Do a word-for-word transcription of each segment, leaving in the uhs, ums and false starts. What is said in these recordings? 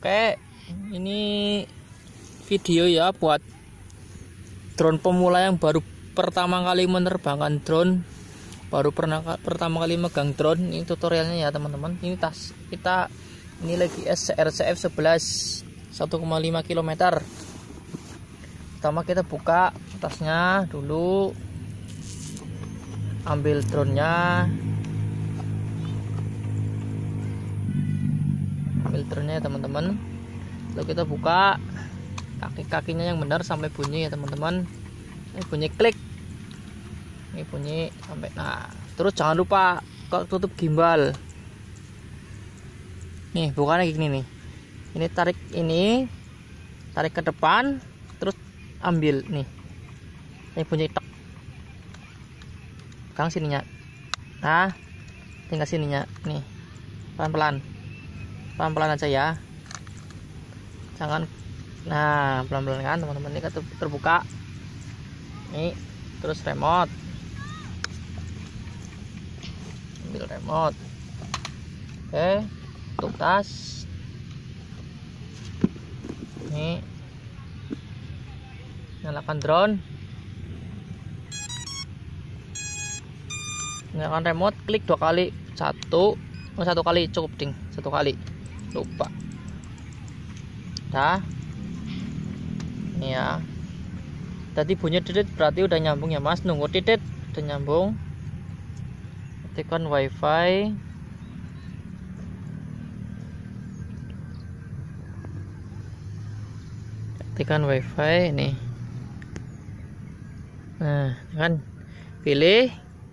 Oke, ini video ya buat drone pemula yang baru pertama kali menerbangkan drone, baru pernah pertama kali megang drone. Ini tutorialnya ya teman-teman. Ini tas kita, ini lagi S C R C F sebelas satu koma lima kilometer. Pertama kita buka tasnya dulu, ambil drone-nya, ambil drone-nya ya teman-teman. Lalu kita buka kaki-kakinya yang benar sampai bunyi ya teman-teman. Ini bunyi klik, ini bunyi sampai. Nah, terus jangan lupa kok tutup gimbal. Nih bukannya gini nih, ini tarik, ini tarik ke depan, terus ambil nih, ini bunyi tek, pegang sininya. Nah, tinggal sininya nih, pelan-pelan, pelan-pelan aja ya, jangan. Nah, pelan-pelan kan teman-teman. Ini terbuka nih, terus remote, ambil remote. Oke, tutup tas. Nih, nyalakan drone, nyalakan remote, klik dua kali, satu oh, satu kali cukup ding, satu kali lupa. Dah, ini ya. Tadi bunyi titit berarti udah nyambung ya mas. Nunggu titit udah nyambung, ketikkan wifi. Ketikkan wifi ini. Nah kan, pilih,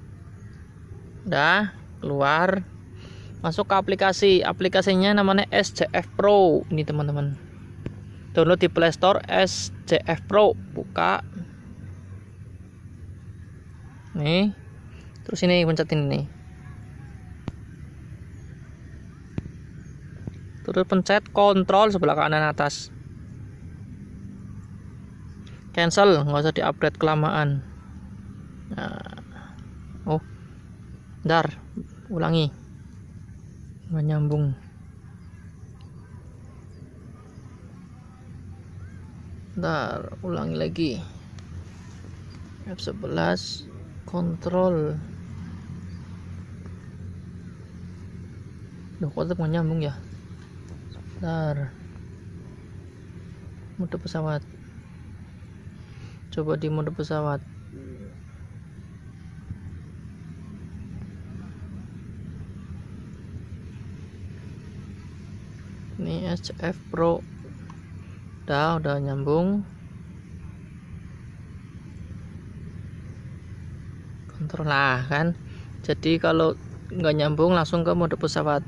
udah keluar, masuk ke aplikasi. Aplikasinya namanya S C F Pro ini teman-teman. Download di Play Store S C F Pro, buka nih, terus ini pencetin ini, terus pencet kontrol sebelah kanan atas, cancel, nggak usah diupdate kelamaan. Nah, oh bentar, ulangi, nggak nyambung. Bentar, ulangi lagi. F sebelas kontrol. Duh, kok tetap nyambung ya? Bentar. Mode pesawat. Coba di mode pesawat. Ini S C F Pro. Udah, udah nyambung. Kontrol lah kan. Jadi kalau nggak nyambung langsung ke mode pesawat.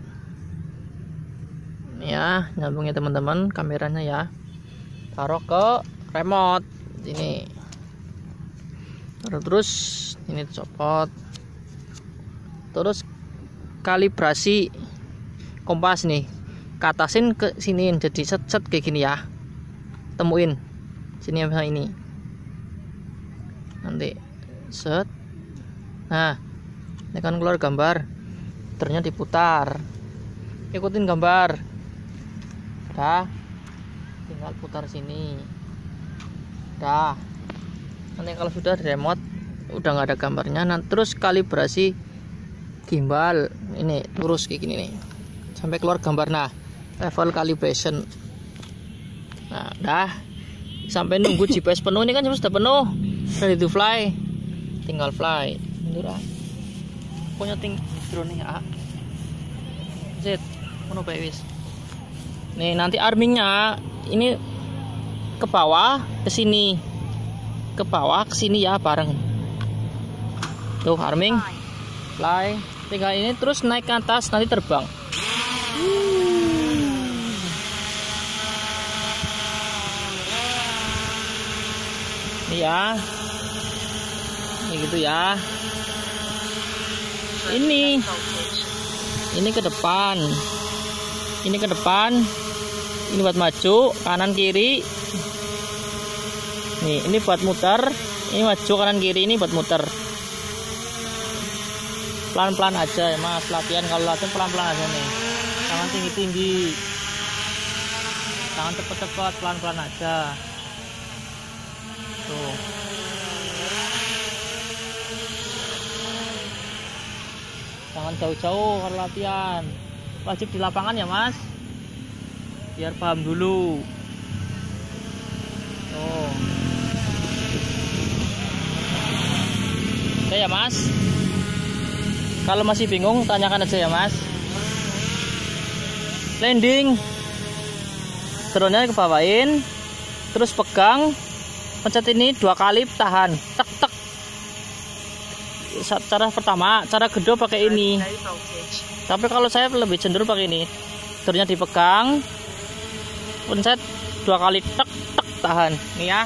Ya, nyambung ya teman-teman, kameranya ya. Taruh ke remote ini. Taruh terus ini copot. Terus kalibrasi kompas nih. Katasin ke sini jadi set-set kayak gini ya. Temuin sini yang ini, nanti set. Nah, ini kan keluar gambar, ternyata diputar, ikutin gambar. Dah, tinggal putar sini. Dah, nanti kalau sudah di remote udah nggak ada gambarnya. Nah, terus kalibrasi gimbal ini lurus kayak gini nih sampai keluar gambar. Nah, level calibration. Nah, dah sampai nunggu G P S penuh. Ini kan sudah penuh, ready to fly, tinggal fly. Mundur ah, punya ting drone nih ah, Z, penuh wis. Nih nanti armingnya ini ke bawah, ke sini, ke bawah, ke sini ya bareng. Tuh arming, fly, tinggal ini terus naik ke atas, nanti terbang. Ya, ini gitu ya. Ini, ini ke depan, ini ke depan, ini buat maju, kanan kiri. Nih, ini buat muter, ini maju kanan kiri, ini buat muter. Pelan-pelan aja ya mas, latihan. Kalau latihan pelan-pelan aja nih, jangan tinggi-tinggi. Jangan cepet-cepet, pelan-pelan aja. Tuh. Jangan jauh-jauh kalau latihan. Wajib di lapangan ya mas, biar paham dulu. Tuh. Oke ya mas. Kalau masih bingung tanyakan aja ya mas. Landing, drone-nya kebawain, terus pegang, pencet ini dua kali, tahan, tek tek. Cara pertama, cara kedua pakai ini. Tapi kalau saya lebih cenderung pakai ini. Drone-nya dipegang, pencet dua kali, tek tek, tahan. Nih ya.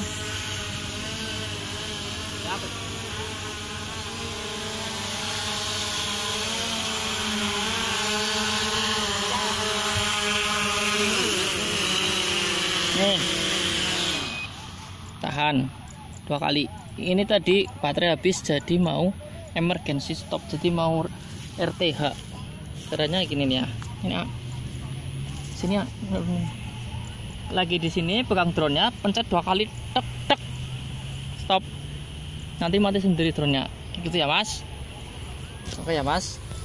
Nih, tahan dua kali. Ini tadi baterai habis, jadi mau emergency stop, jadi mau R T H. Caranya gini nih ya. Ini ya. Sini ya. Lagi di sini pegang drone-nya, pencet dua kali, tek tek, stop. Nanti mati sendiri drone-nya. Gitu ya mas. Oke ya mas.